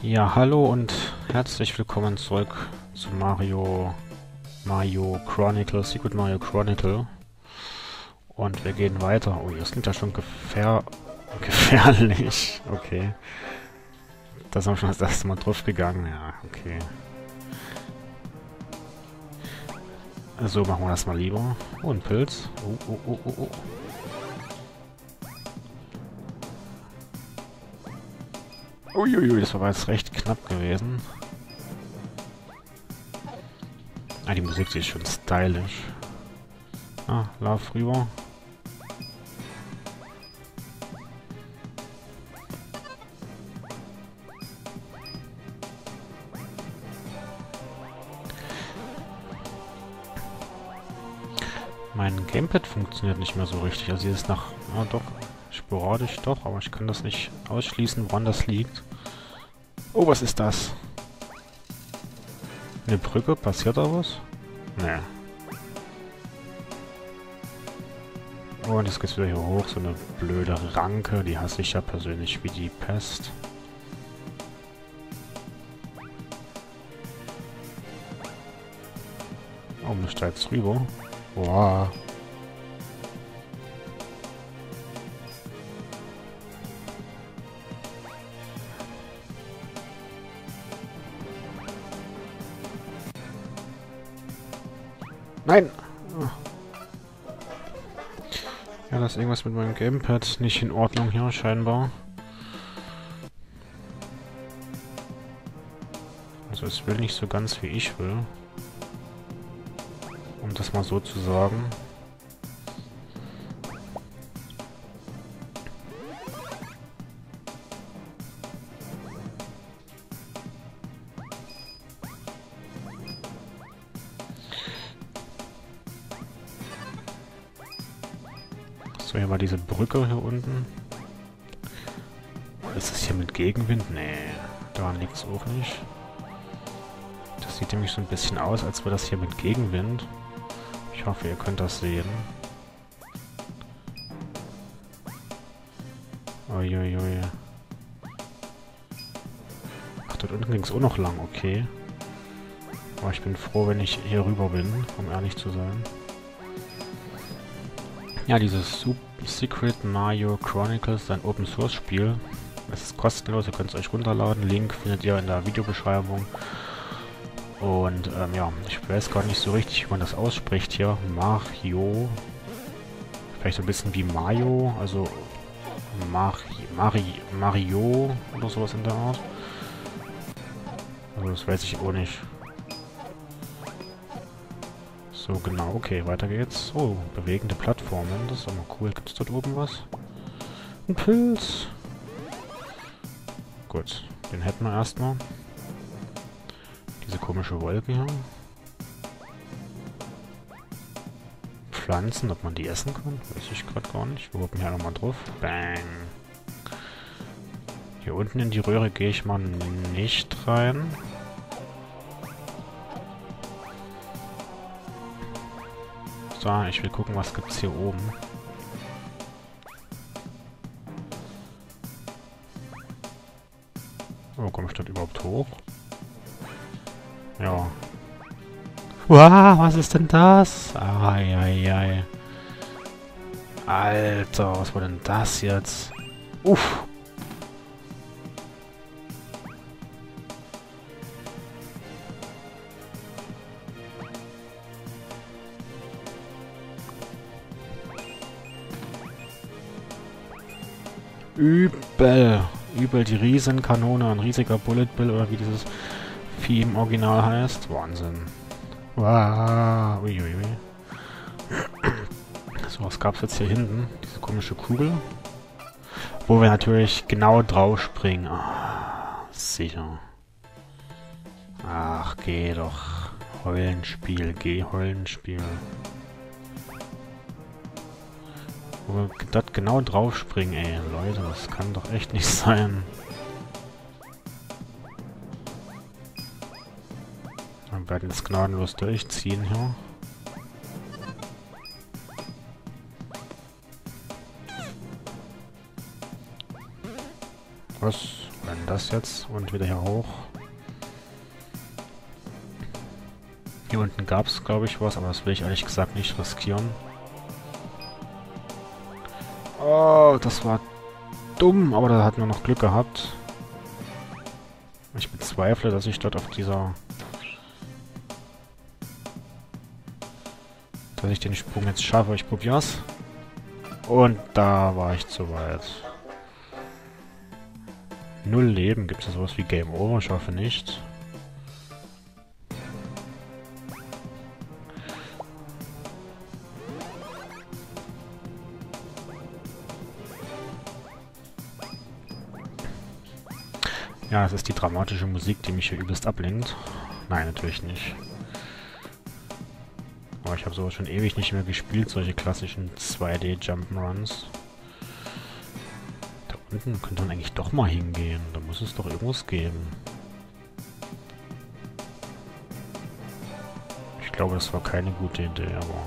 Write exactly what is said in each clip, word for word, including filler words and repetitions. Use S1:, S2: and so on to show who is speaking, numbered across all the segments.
S1: Ja, hallo und herzlich willkommen zurück zu Mario Mario Chronicle, Secret Mario Chronicle. Und wir gehen weiter. Oh, das klingt ja schon gefähr gefährlich. Okay. Da sind wir schon das erste Mal drauf gegangen. Ja, okay. So machen wir das mal lieber. Oh, ein Pilz. Oh, oh, oh, oh, oh. Uiuiui, das war jetzt recht knapp gewesen. Ah, die Musik, die ist schon stylisch. Ah, lauf rüber. Mein Gamepad funktioniert nicht mehr so richtig. Also hier ist nach... Ah, doch. Sporadisch doch, aber ich kann das nicht ausschließen, woran das liegt. Oh, was ist das? Eine Brücke? Passiert da was? Nee. Oh, und jetzt geht's wieder hier hoch. So eine blöde Ranke. Die hasse ich ja persönlich wie die Pest. Oh, muss da jetzt rüber? Boah. Nein! Ja, da ist irgendwas mit meinem Gamepad nicht in Ordnung hier, scheinbar. Also es will nicht so ganz, wie ich will. Um das mal so zu sagen. So, hier mal diese Brücke hier unten. Ist das hier mit Gegenwind? Nee, daran liegt es auch nicht. Das sieht nämlich so ein bisschen aus, als wäre das hier mit Gegenwind. Ich hoffe, ihr könnt das sehen. Uiuiui. Ach, dort unten ging es auch noch lang, okay. Aber ich bin froh, wenn ich hier rüber bin, um ehrlich zu sein. Ja, dieses Super Secret Mario Chronicles ist ein Open Source Spiel. Es ist kostenlos, ihr könnt es euch runterladen. Link findet ihr in der Videobeschreibung. Und ähm, ja, ich weiß gar nicht so richtig, wie man das ausspricht hier. Mario. Vielleicht so ein bisschen wie Mario, also Mari Mari Mario oder sowas in der Art. Also das weiß ich auch nicht. So, genau, okay, weiter geht's. Oh, bewegende Plattformen, das ist auch mal cool. Gibt's dort oben was? Ein Pilz. Gut, den hätten wir erstmal. Diese komische Wolke hier. Pflanzen, ob man die essen kann, weiß ich gerade gar nicht. Wir hoppen hier nochmal drauf. Bang. Hier unten in die Röhre gehe ich mal nicht rein. So, ich will gucken, was gibt's hier oben. Oh, komme ich dort überhaupt hoch? Ja. Wow, was ist denn das? Eieiei. Alter, was war denn das jetzt? Uff. Übel. Übel die Riesenkanone, ein riesiger Bullet Bill oder wie dieses Vieh im Original heißt. Wahnsinn. Wow. Uiuiui. So, was gab's jetzt hier hinten? Diese komische Kugel. Wo wir natürlich genau drauf springen. Ah, sicher. Ach, geh doch. Heulenspiel, geh Heulenspiel. Wo wir dort genau drauf springen, ey. Leute, das kann doch echt nicht sein. Wir werden jetzt gnadenlos durchziehen hier. Was? Dann das jetzt und wieder hier hoch. Hier unten gab es, glaube ich, was, aber das will ich ehrlich gesagt nicht riskieren. Oh, das war dumm, aber da hatten wir noch Glück gehabt. Ich bezweifle, dass ich dort auf dieser... dass ich den Sprung jetzt schaffe. Ich probier's. Und da war ich zu weit. Null Leben. Gibt es sowas wie Game Over? Ich hoffe nicht. Ja, das ist die dramatische Musik, die mich hier übelst ablenkt. Nein, natürlich nicht. Aber ich habe sowas schon ewig nicht mehr gespielt, solche klassischen zwei D Jump'n'Runs. Da unten könnte man eigentlich doch mal hingehen. Da muss es doch irgendwas geben. Ich glaube, das war keine gute Idee, aber...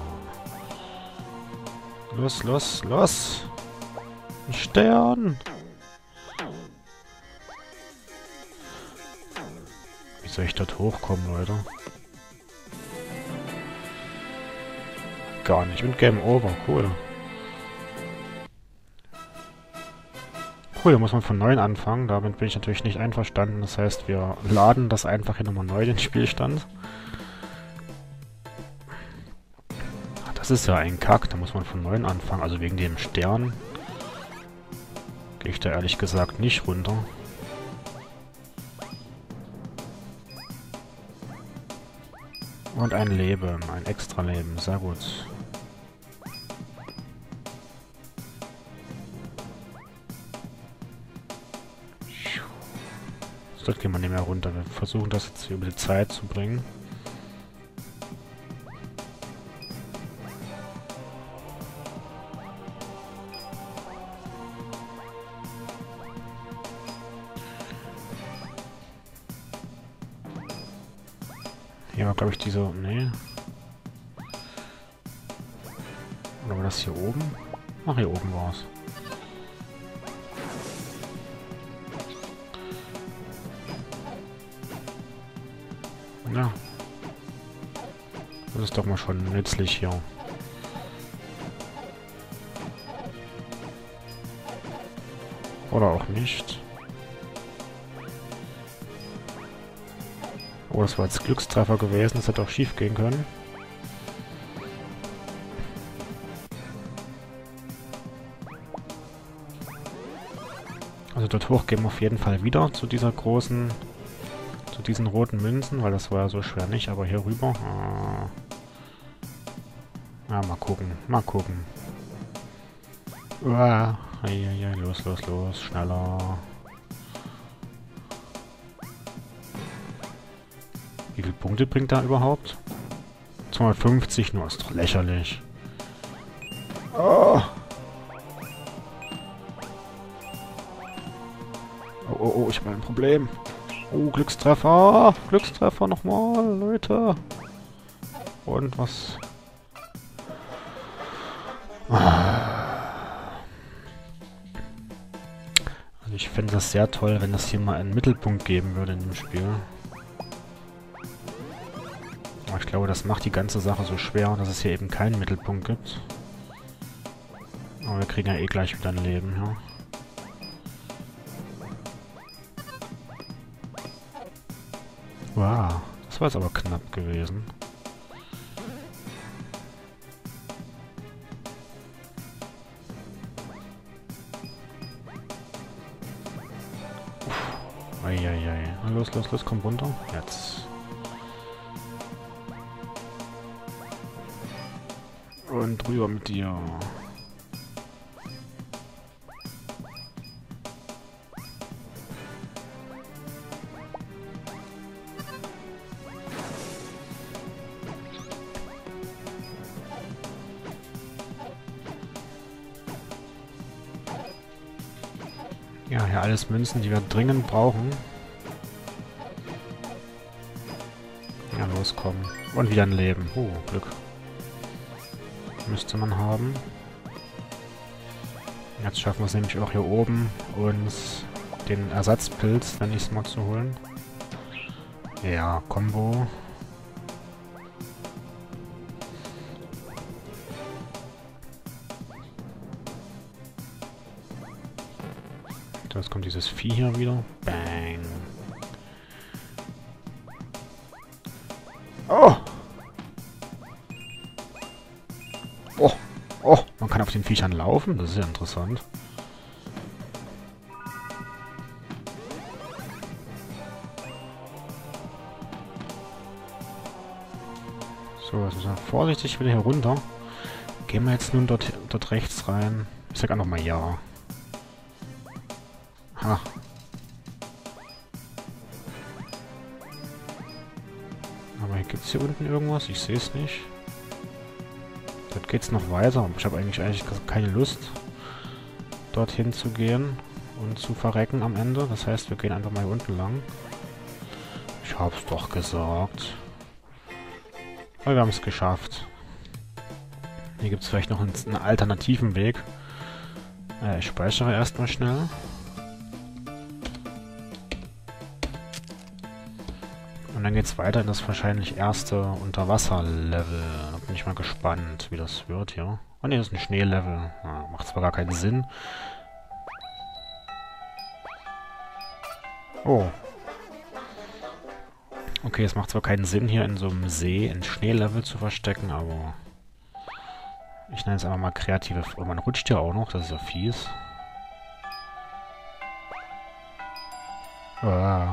S1: Los, los, los! Ein Stern! Wie soll ich dort hochkommen, Leute? Gar nicht. Und Game Over. Cool. Cool, da muss man von neuem anfangen. Damit bin ich natürlich nicht einverstanden. Das heißt, wir laden das einfach hier nochmal neu, den Spielstand. Ach, das ist ja ein Kack. Da muss man von neuem anfangen. Also wegen dem Stern gehe ich da ehrlich gesagt nicht runter. Und ein Leben, ein extra Leben, sehr gut. So, dort gehen wir nicht mehr runter. Wir versuchen das jetzt über die Zeit zu bringen. Hier war, glaube ich, diese... Nee. Oder war das hier oben? Ach, hier oben war es. Ja. Das ist doch mal schon nützlich hier. Oder auch nicht. Oh, das war jetzt Glückstreffer gewesen. Das hätte auch schief gehen können. Also dort hoch gehen wir auf jeden Fall wieder zu dieser großen... zu diesen roten Münzen, weil das war ja so schwer nicht. Aber hier rüber... Ah, ah mal gucken. Mal gucken. Uah. Ei, ei, ei, los, los, los. Schneller. Wie viele Punkte bringt er überhaupt? zweihundertfünfzig nur, ist doch lächerlich. Oh. Oh, oh, oh, ich habe ein Problem. Oh, Glückstreffer. Glückstreffer nochmal, Leute. Und was? Also ich fände das sehr toll, wenn das hier mal einen Mittelpunkt geben würde in dem Spiel. Aber ich glaube, das macht die ganze Sache so schwer, dass es hier eben keinen Mittelpunkt gibt. Aber wir kriegen ja eh gleich wieder ein Leben, ja. Wow, das war jetzt aber knapp gewesen. Eieiei. Los, los, los, komm runter. Jetzt. Und rüber mit dir. Ja, hier alles Münzen, die wir dringend brauchen. Ja, loskommen. Und wieder ein Leben. Oh, Glück. Müsste man haben. Jetzt schaffen wir es nämlich auch hier oben, uns den Ersatzpilz, wenn ich es mal zu holen. Ja, Combo. Jetzt kommt dieses Vieh hier wieder. Bang. Oh! Oh! Oh! Man kann auf den Viechern laufen. Das ist ja interessant. So, jetzt müssen wir vorsichtig wieder hier runter. Gehen wir jetzt nun dort, dort rechts rein. Ich sag einfach mal ja. Ha. Aber hier gibt es hier unten irgendwas. Ich sehe es nicht. Dort geht es noch weiter. Ich habe eigentlich, eigentlich keine Lust, dorthin zu gehen und zu verrecken am Ende. Das heißt, wir gehen einfach mal hier unten lang. Ich hab's doch gesagt. Aber wir haben es geschafft. Hier gibt es vielleicht noch einen, einen alternativen Weg. Äh, ich speichere erstmal schnell. Und dann geht es weiter in das wahrscheinlich erste Unterwasser-Level. Da bin ich mal gespannt, wie das wird hier. Oh ne, das ist ein Schneelevel. Ja, macht zwar gar keinen Sinn. Oh. Okay, es macht zwar keinen Sinn, hier in so einem See ein Schneelevel zu verstecken, aber... Ich nenne es einfach mal kreative... Oh, man rutscht ja auch noch, das ist ja fies. Ah.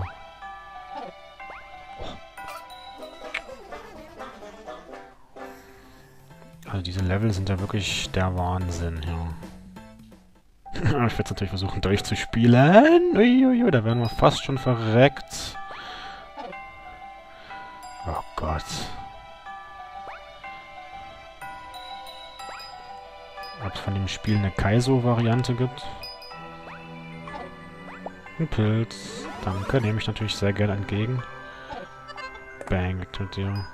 S1: Also diese Level sind ja wirklich der Wahnsinn, ja. Ich werde es natürlich versuchen durchzuspielen. Uiuiui, da werden wir fast schon verreckt. Oh Gott. Ob es von dem Spiel eine Kaizo-Variante gibt? Ein Pilz. Danke, nehme ich natürlich sehr gerne entgegen. Bang, weg mit dir.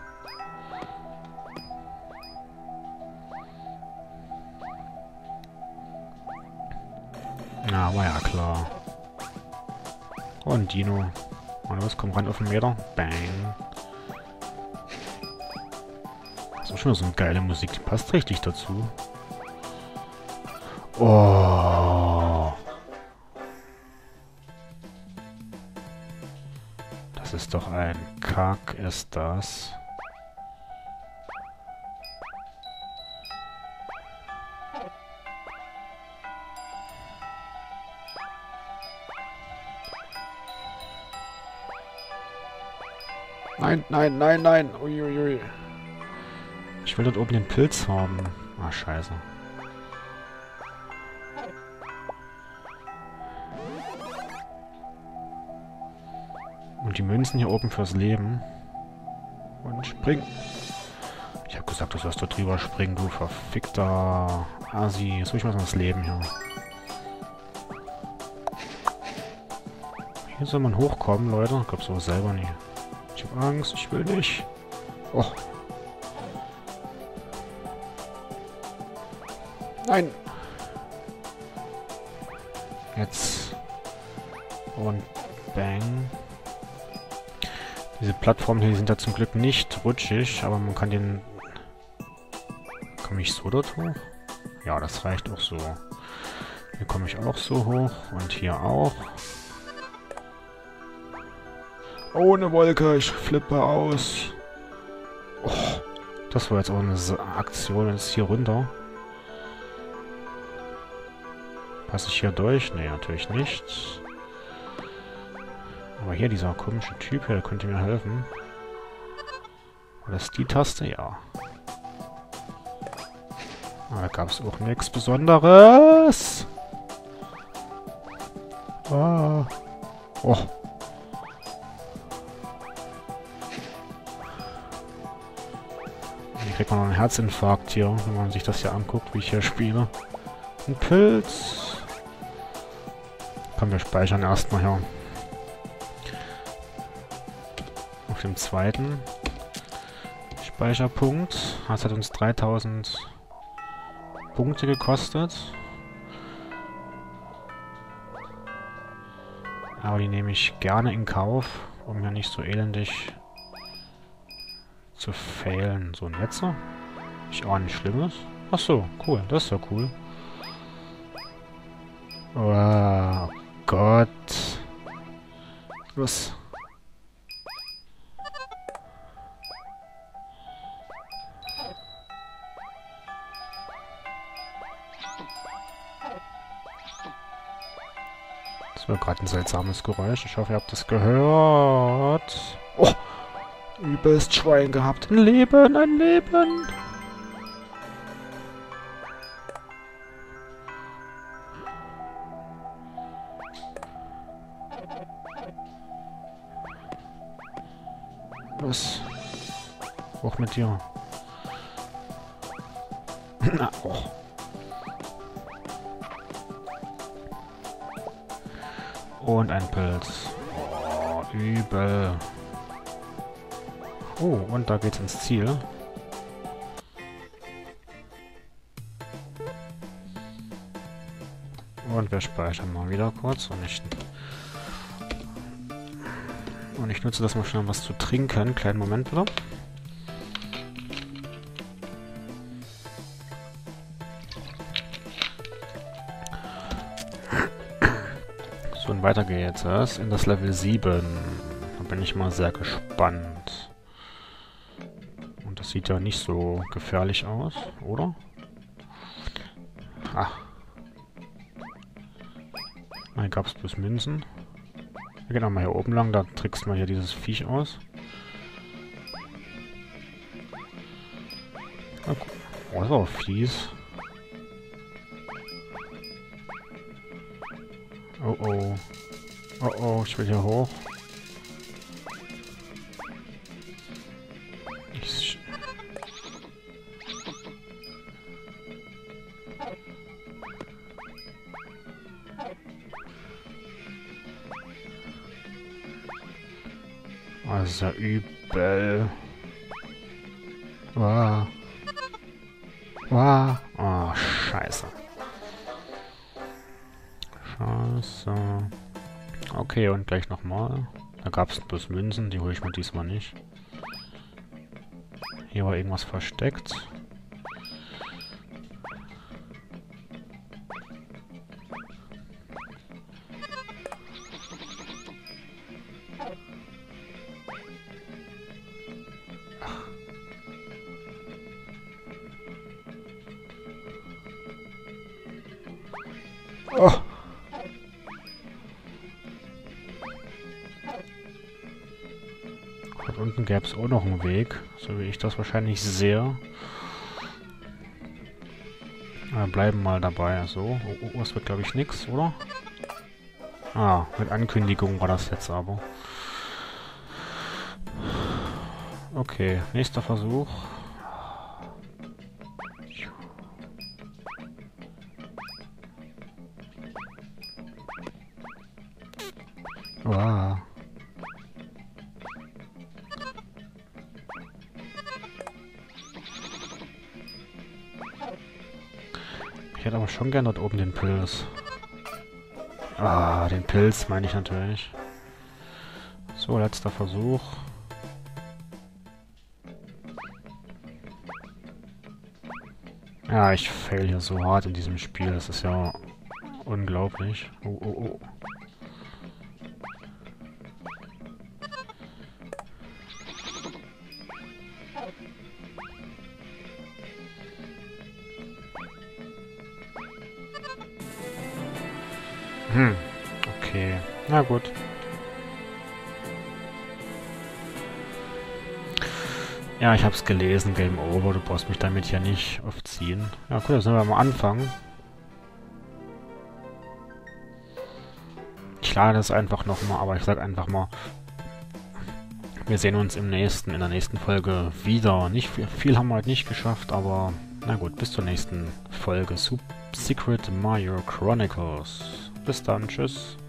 S1: Ja, war ja klar. Oh, ein Dino. Und was kommt ran auf den Meter? Bang. Das ist schon so eine geile Musik, die passt richtig dazu. Oh. Das ist doch ein Kack, ist das. Nein, nein, nein, nein. Uiuiui. Ich will dort oben den Pilz haben. Ah, scheiße. Und die Münzen hier oben fürs Leben. Und spring. Ich hab gesagt, du sollst dort drüber springen, du verfickter Asi. Jetzt will ich mal das Leben hier. Hier soll man hochkommen, Leute. Ich glaub's aber selber nie. Ich hab Angst, ich will nicht. Oh. Nein. Jetzt. Und bang. Diese Plattformen hier sind ja zum Glück nicht rutschig, aber man kann den... Komme ich so dort hoch? Ja, das reicht auch so. Hier komme ich auch so hoch und hier auch. Oh, eine Wolke, ich flippe aus. Oh, das war jetzt auch eine Aktion, jetzt hier runter. Passe ich hier durch? Nee, natürlich nicht. Aber hier dieser komische Typ hier, der könnte mir helfen. War das die Taste? Ja. Aber da gab es auch nichts Besonderes. Ah. Oh. Hier kriegt man noch einen Herzinfarkt hier, wenn man sich das hier anguckt, wie ich hier spiele. Ein Pilz. Komm, wir speichern erstmal hier. Auf dem zweiten Speicherpunkt. Das hat uns dreitausend Punkte gekostet. Aber die nehme ich gerne in Kauf, um ja nicht so elendig zu failen. So, und jetzt? Ich auch nicht Schlimmes. Ach so, cool. Das ist ja cool. Oh Gott. Was? Das war gerade ein seltsames Geräusch. Ich hoffe, ihr habt das gehört. Oh! Übelst Schwein gehabt. Ein Leben, ein Leben! Was? Hoch mit dir. Na, oh. Und ein Pilz. Oh, übel. Oh, und da geht's ins Ziel. Und wir speichern mal wieder kurz. Und ich, und ich nutze das mal schnell, um was zu trinken. Kleinen Moment bitte. So, und weiter geht's es in das Level sieben. Da bin ich mal sehr gespannt. Und das sieht ja nicht so gefährlich aus, oder? Ah. Hier gab es bloß Münzen. Wir gehen auch mal hier oben lang, da trickst man hier dieses Viech aus. Oh, das ist auch fies. Oh oh. Oh oh, ich will hier hoch. Ich oh, das ist ja übel. Wow. Wow. Oh, scheiße. Scheiße. Okay, und gleich nochmal. Da gab es bloß Münzen, die hole ich mir diesmal nicht. Hier war irgendwas versteckt. Oh. Dort unten gäbe es auch noch einen Weg, so wie ich das wahrscheinlich sehe. Wir bleiben mal dabei. So, oh, oh, das wird glaube ich nichts, oder? Ah, mit Ankündigung war das jetzt aber. Okay, nächster Versuch. Wow. Ich hätte aber schon gern dort oben den Pilz. Ah, den Pilz meine ich natürlich. So, letzter Versuch. Ja, ich fail hier so hart in diesem Spiel. Das ist ja unglaublich. Oh, oh, oh. Hm, okay. Na gut. Ja, ich hab's gelesen, Game Over. Du brauchst mich damit ja nicht aufziehen. Ja, gut, dann sind wir am Anfang. Ich lade das einfach nochmal, aber ich sag einfach mal, wir sehen uns im nächsten, in der nächsten Folge wieder. Nicht viel, viel haben wir heute nicht geschafft, aber na gut, bis zur nächsten Folge. Super Secret Mario Chronicles. Bis dann, tschüss.